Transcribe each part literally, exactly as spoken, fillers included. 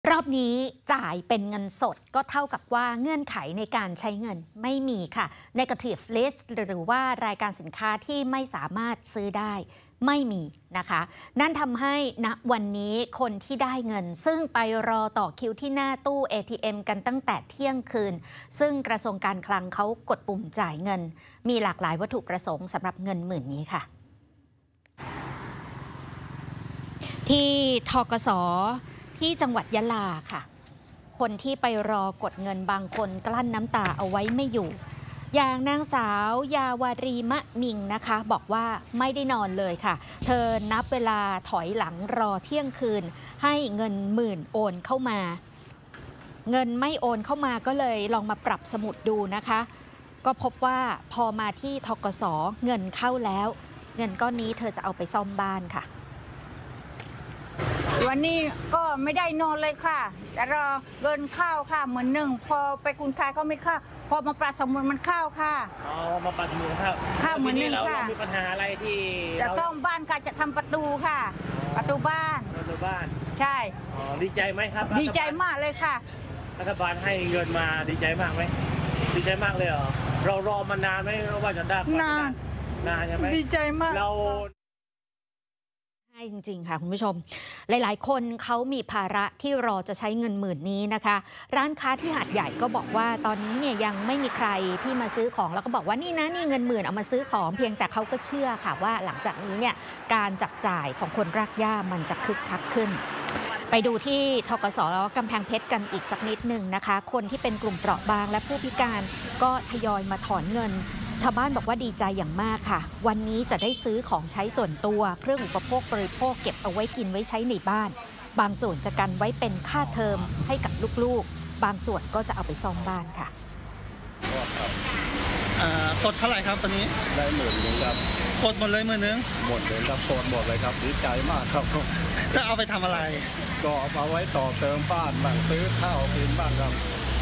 รอบนี้จ่ายเป็นเงินสดก็เท่ากับว่าเงื่อนไขในการใช้เงินไม่มีค่ะ Negative List หรือว่ารายการสินค้าที่ไม่สามารถซื้อได้ไม่มีนะคะ นั่นทำให้ณวันนี้คนที่ได้เงินซึ่งไปรอต่อคิวที่หน้าตู้ เอ ที เอ็ม กันตั้งแต่เที่ยงคืนซึ่งกระทรวงการคลังเขากดปุ่มจ่ายเงินมีหลากหลายวัตถุประสงค์สำหรับเงินหมื่นนี้ค่ะที่ธกส.ที่จังหวัดยะลาค่ะคนที่ไปรอกดเงินบางคนกลั้นน้ำตาเอาไว้ไม่อยู่อย่างนางสาวยาวารีมะมิงนะคะบอกว่าไม่ได้นอนเลยค่ะเธอนับเวลาถอยหลังรอเที่ยงคืนให้เงินหมื่นโอนเข้ามาเงินไม่โอนเข้ามาก็เลยลองมาปรับสมุดดูนะคะก็พบว่าพอมาที่ธกส.เงินเข้าแล้วเงินก้อนนี้เธอจะเอาไปซ่อมบ้านค่ะวันนี้ก็ไม่ได้นอนเลยค่ะแต่รอเงินเข้าค่ะเหมือนหนึ่งพอไปคุณคายก็ไม่เข้าพอมาปรับสมุดมันเข้าค่ะอ๋อมาปรับสมุดเข้าเข้าเหมือนหนึ่งค่ะเรามีปัญหาอะไรที่จะซ่อมบ้านค่ะจะทำประตูค่ะประตูบ้านประตูบ้านใช่อ๋อดีใจไหมครับดีใจมากเลยค่ะรัฐบาลให้เงินมาดีใจมากไหมดีใจมากเลยเหรอเรารอมานานไหมว่าจะได้นานนานใช่ไหมดีใจมากเราจริงๆค่ะคุณผู้ชมหลายๆคนเขามีภาระที่รอจะใช้เงินหมื่นนี้นะคะร้านค้าที่หาดใหญ่ก็บอกว่าตอนนี้เนี่ยยังไม่มีใครที่มาซื้อของแล้วก็บอกว่านี่นะนี่เงินหมื่นเอามาซื้อของเพียงแต่เขาก็เชื่อค่ะว่าหลังจากนี้เนี่ยการจับจ่ายของคนรากหญ้ามันจะคึกคักขึ้นไปดูที่ธกส.กำแพงเพชรกันอีกสักนิดหนึ่งนะคะคนที่เป็นกลุ่มเปราะบางและผู้พิการก็ทยอยมาถอนเงินชาวบ้านบอกว่าดีใจอย่างมากค่ะวันนี้จะได้ซื้อของใช้ส่วนตัวเครื่องอุปโภคบริโภคเก็บเอาไว้กินไว้ใช้ในบ้านบางส่วนจะกันไว้เป็นค่าเทอมให้กับลูกๆบางส่วนก็จะเอาไปซ่อมบ้านค่ะกดเท่าไหร่ครับตอนนี้ได้หมื่นหนึ่งครับกดหมดเลยหมื่นนึงหมดเลยครับกดหมดเลยครับดีใจมากครับจะเอาไปทำอะไรก็เอาไว้ต่อเติมบ้านบ้างซื้อข้าวกินบ้างครับ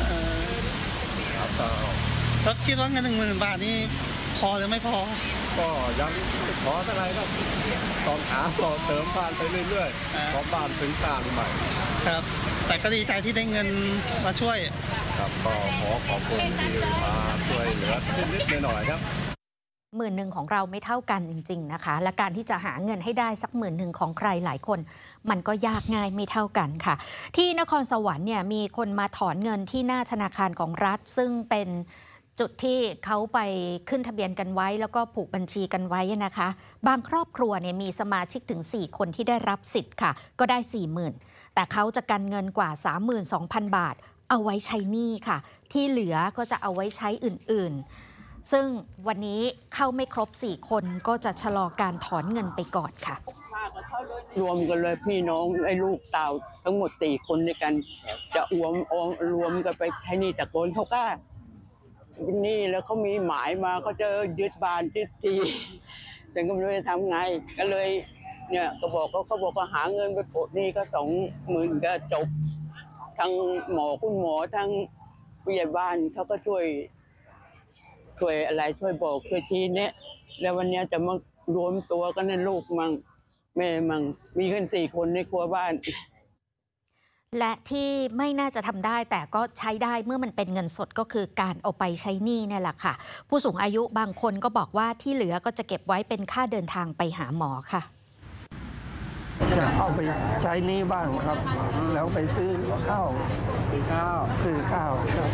ครับแล้วคิดว่าเงินหนึ่งหมื่นบาทนี่พอหรือไม่พอก็ยังไม่พอเท่าไหร่ครับต้องหาต่อเติมบ้านไปเรื่อยๆเพราะบ้านถึงสร้างใหม่ครับแต่ก็ดีใจที่ได้เงินมาช่วยครับก็ขอขอบคุณที่มาช่วยเหลือนิดๆหน่อยๆครับหมื่นหนึ่งของเราไม่เท่ากันจริงๆนะคะและการที่จะหาเงินให้ได้สักหมื่นหนึ่งของใครหลายคนมันก็ยากง่ายไม่เท่ากันค่ะที่นครสวรรค์เนี่ยมีคนมาถอนเงินที่หน้าธนาคารของรัฐซึ่งเป็นจุดที่เขาไปขึ้นทะเบียนกันไว้แล้วก็ผูกบัญชีกันไว้นะคะบางครอบครัวเนี่ยมีสมาชิกถึงสี่คนที่ได้รับสิทธิ์ค่ะก็ได้ สี่หมื่น แต่เขาจะกันเงินกว่า สามหมื่นสองพัน บาทเอาไว้ใช้หนี้ค่ะที่เหลือก็จะเอาไว้ใช้อื่นๆซึ่งวันนี้เข้าไม่ครบสี่คนก็จะชะลอการถอนเงินไปก่อนค่ะรวมกันเลยพี่น้องไอ้ลูกเต่าทั้งหมดสี่คนด้วยกันจะอวมอมรวมกันไปใช้หนี้แต่โกนเขากล้านี่แล้วเขามีหมายมาเขาจะยึดบ้านยึดที่ฉันก็ไม่รู้จะทำไงก็เลยเนี่ยก็บอกเขาเขาบอกว่าหาเงินไปโปะนี่ก็สองหมื่นก็จบทั้งหมอคุณหมอทั้งผู้ใหญ่บ้านเขาก็ช่วยช่วยอะไรช่วยบอกช่วยทีเนี้ยแล้ววันนี้จะมารวมตัวกันในลูกมั่งแม่มั่งมีกันสี่คนในครัวบ้านและที่ไม่น่าจะทำได้แต่ก็ใช้ได้เมื่อมันเป็นเงินสดก็คือการเอาไปใช้หนี้นี่แหละค่ะผู้สูงอายุบางคนก็บอกว่าที่เหลือก็จะเก็บไว้เป็นค่าเดินทางไปหาหมอค่ะจะเอาไปใช้หนี้บ้างครับแล้วไปซื้อข้าวซื้อข้าวซื้อข้าว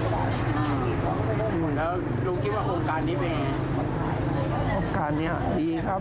แล้วลุงคิดว่าโครงการนี้เป็นโครงการนี้ดีครับ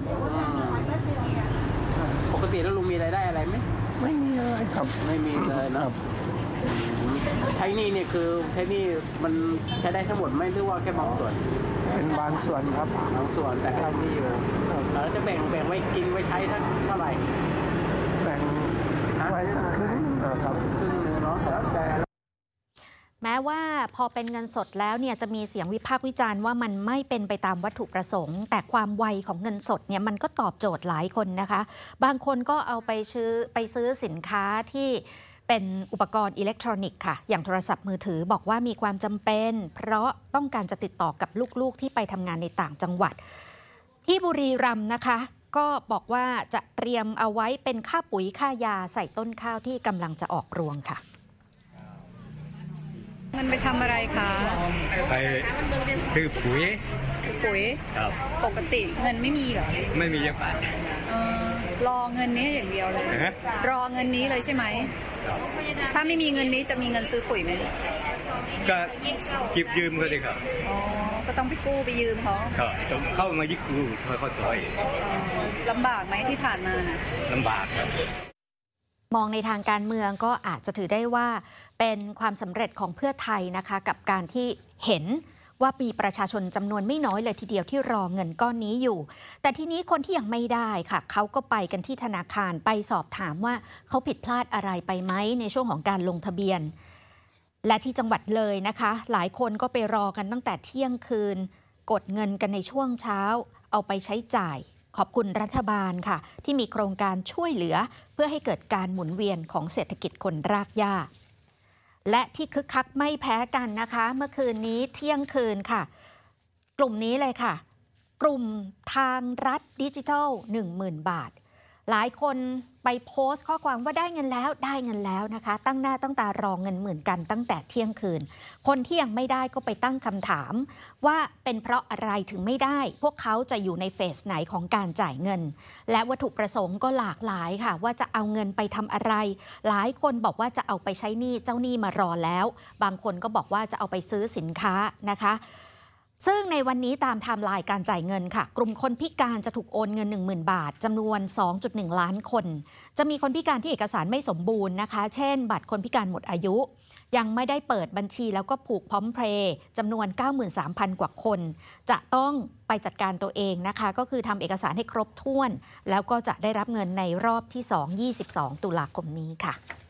ปกติแล้วลุงมีรายได้อะไรไหมไม่มีเลยครับไม่มีเลยนะใช้หนี้เนี่ยคือใช้หนี้มันใช้ได้ทั้งหมดไหมหรือว่าแค่บางส่วนเป็นบางส่วนครับบางส่วนแต่ใช้หนี้อยู่แล้วจะแบ่งแบ่งไว้กินไว้ใช้เท่าไหร่แบ่งไว้สักครึ่งนะครับครึ่งนึงเนาะแต่แม้ว่าพอเป็นเงินสดแล้วเนี่ยจะมีเสียงวิพากษ์วิจารณ์ว่ามันไม่เป็นไปตามวัตถุประสงค์แต่ความไวของเงินสดเนี่ยมันก็ตอบโจทย์หลายคนนะคะบางคนก็เอาไปซื้อไปซื้อสินค้าที่เป็นอุปกรณ์อิเล็กทรอนิกส์ค่ะอย่างโทรศัพท์มือถือบอกว่ามีความจำเป็นเพราะต้องการจะติดต่อกับลูกๆที่ไปทำงานในต่างจังหวัดที่บุรีรัมย์นะคะก็บอกว่าจะเตรียมเอาไว้เป็นค่าปุ๋ยค่ายาใส่ต้นข้าวที่กำลังจะออกรวงค่ะเงินไปทำอะไรคะไปซื้อปุ๋ยปุ๋ยครับปกติเงินไม่มีเหรอไม่มีจักบาทเออรอเงินนี้อย่างเดียวเลยฮะรอเงินนี้เลยใช่ไหม ถ้าไม่มีเงินนี้จะมีเงินซื้อปุ๋ยไหมก็จิบยืมเขาเลยครับอ๋อ ก็ต้องไปกู้ไปยืมเขาก็ต้องเข้ามายึดกูเขาเขาต่อยอ๋อลำบากไหมที่ผ่านมาน่ะลำบากครับมองในทางการเมืองก็อาจจะถือได้ว่าเป็นความสำเร็จของเพื่อไทยนะคะกับการที่เห็นว่ามีประชาชนจำนวนไม่น้อยเลยทีเดียวที่รอเงินก้อนนี้อยู่แต่ทีนี้คนที่ยังไม่ได้ค่ะเขาก็ไปกันที่ธนาคารไปสอบถามว่าเขาผิดพลาดอะไรไปไหมในช่วงของการลงทะเบียนและที่จังหวัดเลยนะคะหลายคนก็ไปรอกันตั้งแต่เที่ยงคืนกดเงินกันในช่วงเช้าเอาไปใช้จ่ายขอบคุณรัฐบาลค่ะที่มีโครงการช่วยเหลือเพื่อให้เกิดการหมุนเวียนของเศรษฐกิจคนรากหญ้าและที่คึกคักไม่แพ้กันนะคะเมื่อคืนนี้เที่ยงคืนค่ะกลุ่มนี้เลยค่ะกลุ่มทางรัฐดิจิทัล หนึ่งหมื่น บาทหลายคนไปโพสต์ข้อความว่าได้เงินแล้วได้เงินแล้วนะคะตั้งหน้าตั้งตารอเงินหมื่นกันตั้งแต่เที่ยงคืนคนที่ยังไม่ได้ก็ไปตั้งคำถามว่าเป็นเพราะอะไรถึงไม่ได้พวกเขาจะอยู่ในเฟสไหนของการจ่ายเงินและวัตถุประสงค์ก็หลากหลายค่ะว่าจะเอาเงินไปทำอะไรหลายคนบอกว่าจะเอาไปใช้หนี้เจ้าหนี้มารอแล้วบางคนก็บอกว่าจะเอาไปซื้อสินค้านะคะซึ่งในวันนี้ตามไทม์ไลน์การจ่ายเงินค่ะกลุ่มคนพิการจะถูกโอนเงิน หนึ่งหมื่น บาทจำนวน สองจุดหนึ่ง ล้านคนจะมีคนพิการที่เอกสารไม่สมบูรณ์นะคะเช่นบัตรคนพิการหมดอายุยังไม่ได้เปิดบัญชีแล้วก็ผูกพร้อมเพย์จำนวน เก้าหมื่นสามพัน กว่าคนจะต้องไปจัดการตัวเองนะคะก็คือทำเอกสารให้ครบถ้วนแล้วก็จะได้รับเงินในรอบที่สอง ยี่สิบสอง ตุลาคมนี้ค่ะ